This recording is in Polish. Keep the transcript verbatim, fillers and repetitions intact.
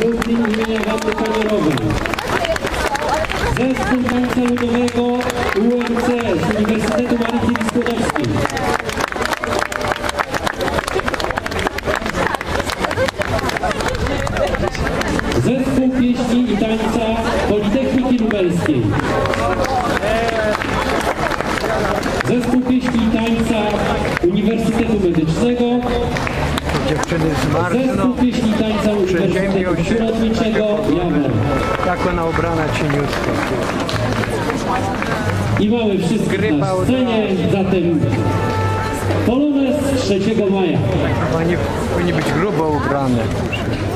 Lublin imienia Wandy Kamerowej. Zespół tańca ludowego U M C z Uniwersytetu Marii Skłodowskiej. Zespół pieśni i tańca Politechniki Lubelskiej. Zespół pieśni i tańca Uniwersytetu Medycznego. Zespół pieśni i tańca Uniwersytetu Przyrodniczego Jawer. Tak ona ubrana cieniutko. I mamy wszyscy na scenie, zatem Polonez trzeciego maja. Chyba nie powinni być grubo ubrane.